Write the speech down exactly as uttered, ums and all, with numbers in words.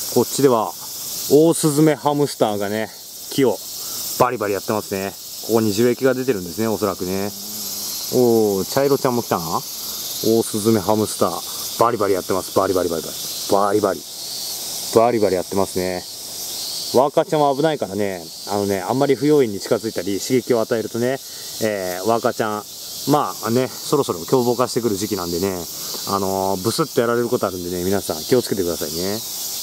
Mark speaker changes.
Speaker 1: こっちではオオスズメハムスターがね、木をバリバリやってますね。ここに樹液が出てるんですね、おそらくね。おお、茶色ちゃんも来たな。オオスズメハムスター、バリバリやってます。バリバリバリバリ。バリバリ。バリバリやってますね。ワーカーちゃんは危ないからね、あのね、あんまり不用意に近づいたり、刺激を与えるとね、えー、ワーカーちゃん、まあね、そろそろ凶暴化してくる時期なんでね、あのー、ブスッとやられることあるんでね、皆さん気をつけてくださいね。